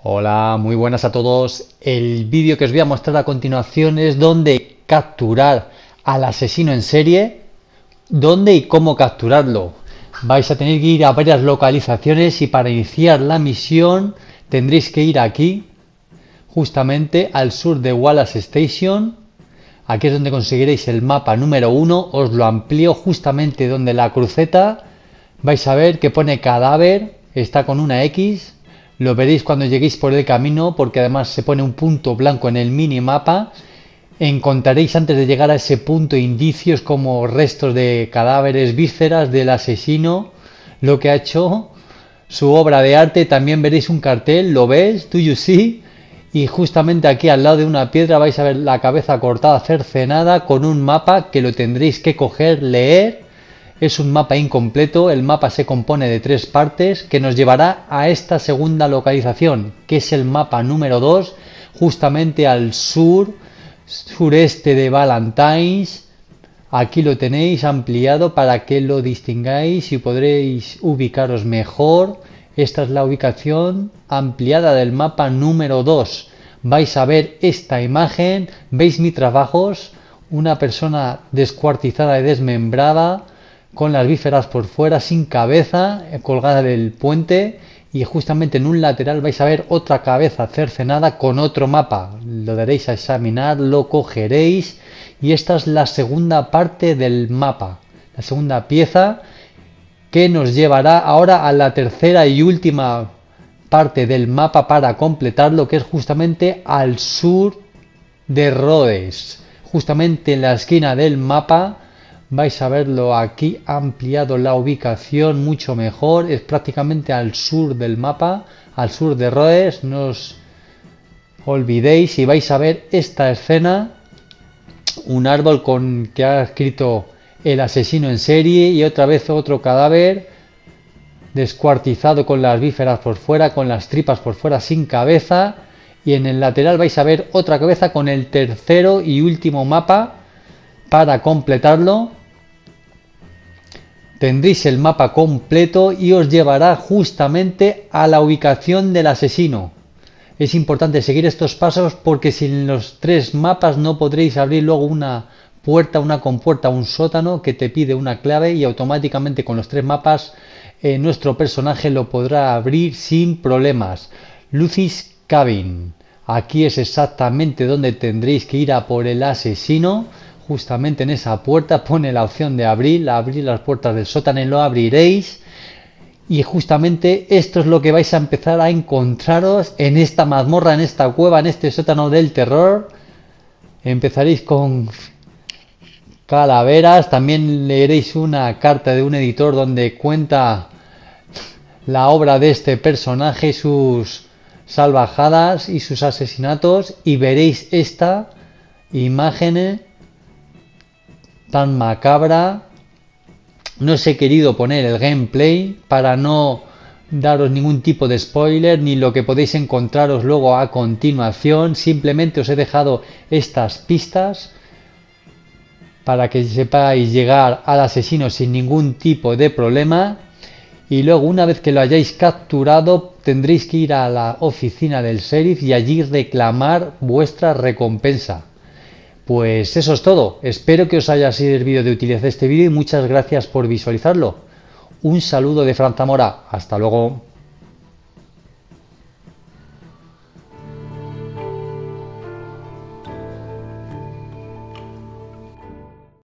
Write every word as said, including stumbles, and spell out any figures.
Hola, muy buenas a todos. El vídeo que os voy a mostrar a continuación es dónde capturar al asesino en serie, dónde y cómo capturarlo. Vais a tener que ir a varias localizaciones y para iniciar la misión tendréis que ir aquí, justamente al sur de Wallace Station. Aquí es donde conseguiréis el mapa número uno. Os lo amplío justamente donde la cruceta. Vais a ver que pone cadáver, está con una X. Lo veréis cuando lleguéis por el camino, porque además se pone un punto blanco en el minimapa. Encontraréis antes de llegar a ese punto indicios como restos de cadáveres, vísceras del asesino, lo que ha hecho, su obra de arte. También veréis un cartel, ¿lo ves? ¿Do you see? Y justamente aquí al lado de una piedra vais a ver la cabeza cortada, cercenada, con un mapa que lo tendréis que coger, leer. Es un mapa incompleto, el mapa se compone de tres partes que nos llevará a esta segunda localización, que es el mapa número dos, justamente al sur, sureste de Valentines. Aquí lo tenéis ampliado para que lo distingáis y podréis ubicaros mejor. Esta es la ubicación ampliada del mapa número dos. Vais a ver esta imagen, veis mis trabajos, una persona descuartizada y desmembrada, con las vísceras por fuera, sin cabeza, colgada del puente, y justamente en un lateral vais a ver otra cabeza cercenada con otro mapa. Lo daréis a examinar, lo cogeréis, y esta es la segunda parte del mapa, la segunda pieza, que nos llevará ahora a la tercera y última parte del mapa para completarlo, que es justamente al sur de Rhodes, justamente en la esquina del mapa. Vais a verlo aquí ampliado la ubicación mucho mejor, es prácticamente al sur del mapa, al sur de Rhodes, no os olvidéis, y vais a ver esta escena, un árbol con que ha escrito el asesino en serie y otra vez otro cadáver descuartizado con las vísceras por fuera, con las tripas por fuera, sin cabeza, y en el lateral vais a ver otra cabeza con el tercero y último mapa. Para completarlo tendréis el mapa completo y os llevará justamente a la ubicación del asesino. Es importante seguir estos pasos porque sin los tres mapas no podréis abrir luego una puerta, una compuerta, un sótano que te pide una clave, y automáticamente con los tres mapas eh, nuestro personaje lo podrá abrir sin problemas. Lucy's Cabin. Aquí es exactamente donde tendréis que ir a por el asesino. Justamente en esa puerta pone la opción de abrir, abrir las puertas del sótano y lo abriréis. Y justamente esto es lo que vais a empezar a encontraros en esta mazmorra, en esta cueva, en este sótano del terror. Empezaréis con calaveras, también leeréis una carta de un editor donde cuenta la obra de este personaje, sus salvajadas y sus asesinatos, y veréis esta imagen tan macabra. No os he querido poner el gameplay para no daros ningún tipo de spoiler ni lo que podéis encontraros luego a continuación. Simplemente os he dejado estas pistas para que sepáis llegar al asesino sin ningún tipo de problema, y luego una vez que lo hayáis capturado tendréis que ir a la oficina del sheriff y allí reclamar vuestra recompensa. Pues eso es todo. Espero que os haya servido de utilidad este vídeo y muchas gracias por visualizarlo. Un saludo de Fran Zamora. Hasta luego.